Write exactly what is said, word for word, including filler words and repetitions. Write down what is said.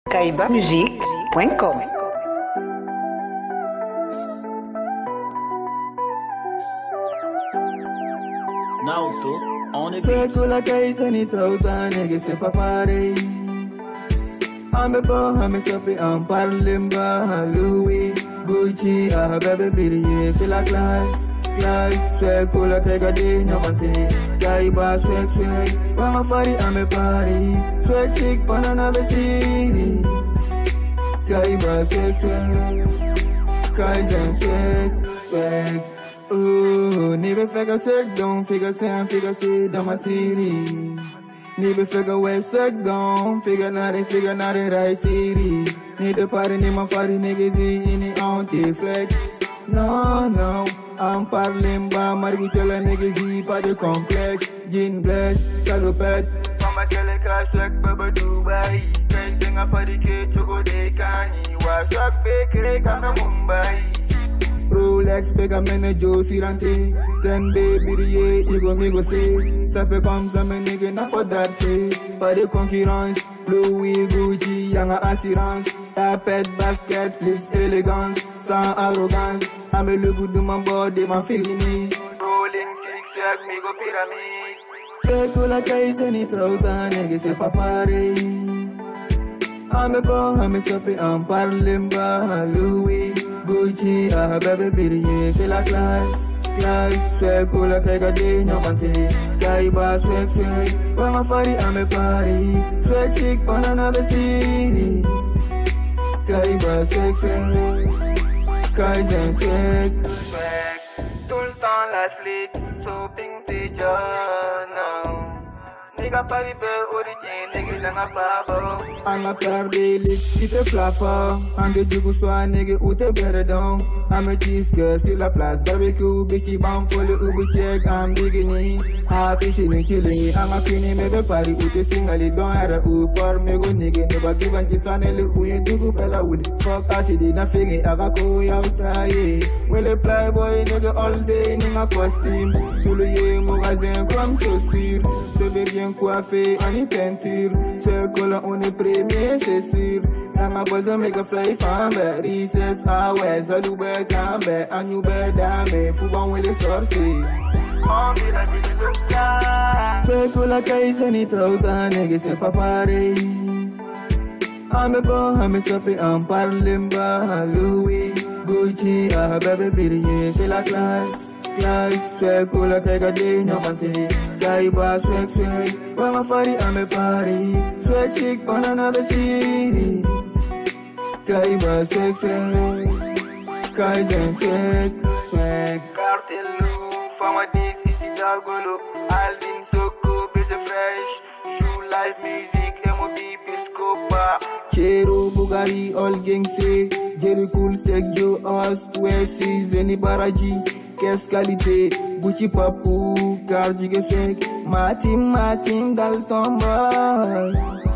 kaiba musique point com. Nauto, on est C'est que la caisse ni tauta nègre c'est pas pareil. Ame pas ame sapi en parlemba Louis Gucci ah bébé briller c'est la classe classe c'est que la tega de nyamante Kaiba swag swag Wama fari ame pari Swag chic banana besiri Kaiba swag swag Kaizen swag swag Oh, never figure sick, don't figure Sam, figure see, dans ma série. Never figure where sick, don't figure not it, figure not it, right city. Need the party, need my party, niggas in the anti-flex. No, no, I'm parling by Marguerite, niggas pas de complexe. Jean bless, salopette. Mama tell a cash like Baba Dubai. Facing a party, choco de canny. Was up, big, come Mumbai. Rolex, pega mene Josie rentré. Send baby rier, igo migo say. Ça fait comme ça, mes niggas n'a pas d'arcé. Pas de concurrence, Louis Gucci, y'a assurance. Tapette, basket, plus élégance, sans arrogance. Ame le goût de mon body, ma feeling. Rolling six, check, migo pyramide. C'est que la caisse ni trauta, nigga, c'est pas pareil. Ame bon, ame sapi en parlemba, Louis Gucci, ah bébé briller, c'est la classe, classe, swag, cool, la tega de nyamante, Kaiba, swag, swag, Wama fari, ame pari, swag, chic, banana besiri, Kaiba, swag, swag, Kaizen, swag, swag, tout le temps la flic, shopping, t'es non. Nigga pari be origin, nigga langa babo. I'm a perde lik, si te flafa. Ande jugu soa, nigga ou te beredon. I'm a cheese girl, sur la place barbecue. Bichi bam folle ubu check, I'm bigini. Happy shilling chilling, I'm a queenie me be party. Ou te singali don era u for me go nigga. Never give an chisanele u ye dugu bella wood. Fuck ashidi na figi, aga ko ya utraye. Well a playboy nigga all day, nigga costume. Sulu ye magazin, comme chaussure. Se veut bien coiffé en y peinture. Ce collant on est premier c'est sûr. Y'a ma besoin méga fly fan be. Recess ah ouais ça loue be cambe. A new be dame. Fou bon oui les sorciers. On dit la vie de l'État. C'est que la caisse ni trauta nègre c'est pas pareil. Ame bon ame sapi en parlemba Louis Gucci ah bébé briller c'est la classe. Class, swag, cool, la tega de nyamante. Kaiba, swag, swag, Wama fari, ame pari. Swag, chic, banana besiri. Kaiba, swag, swag, Kaizen, swag, swag. Cartelou, fama dix, ici d'agolo. Alvin, Soko, Bise Fresh. Shoe live music, M O B, Piscopa. Chero, Bugari, all gang say. Jerry cool, sek, Joe, Os, West, Zeni, Baraji. Qu'est-ce qualité, Gucci papou, car du Matin, matin, dans le tombeau.